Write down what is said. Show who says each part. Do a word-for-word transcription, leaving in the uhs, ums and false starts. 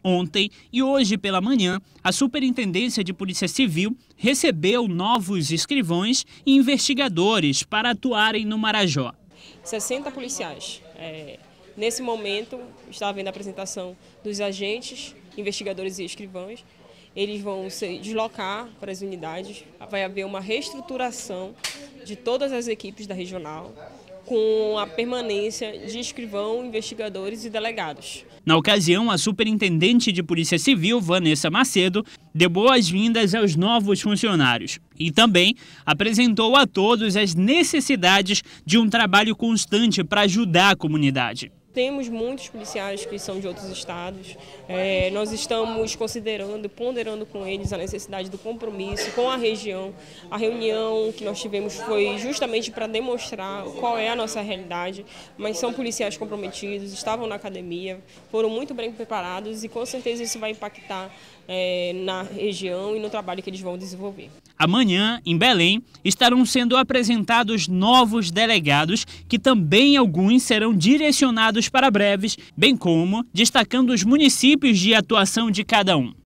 Speaker 1: Ontem e hoje pela manhã, a Superintendência de Polícia Civil recebeu novos escrivães e investigadores para atuarem no Marajó.
Speaker 2: sessenta policiais. É, nesse momento, está havendo a apresentação dos agentes, investigadores e escrivães. Eles vão se deslocar para as unidades, vai haver uma reestruturação de todas as equipes da regional, com a permanência de escrivão, investigadores e delegados.
Speaker 1: Na ocasião, a Superintendente de Polícia Civil, Vanessa Macedo, deu boas-vindas aos novos funcionários e também apresentou a todos as necessidades de um trabalho constante para ajudar a comunidade.
Speaker 2: Temos muitos policiais que são de outros estados, é, nós estamos considerando, ponderando com eles a necessidade do compromisso com a região. A reunião que nós tivemos foi justamente para demonstrar qual é a nossa realidade, mas são policiais comprometidos, estavam na academia, foram muito bem preparados e com certeza isso vai impactar é, na região e no trabalho que eles vão desenvolver.
Speaker 1: Amanhã, em Belém, estarão sendo apresentados novos delegados, que também alguns serão direcionados para breves, bem como destacando os municípios de atuação de cada um.